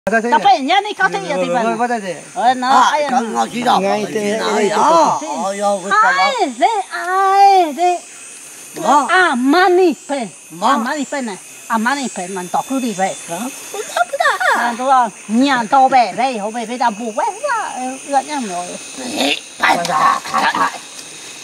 Tapi nya ni kau tengok di mana? Nó ai ngồi chỉ đọc ngay thế thế đó ai đấy mani pen này mani pen mình đọc đi vậy đúng không nhà to bể đây hôm nay bây giờ bù vậy gần nhau rồi phải ra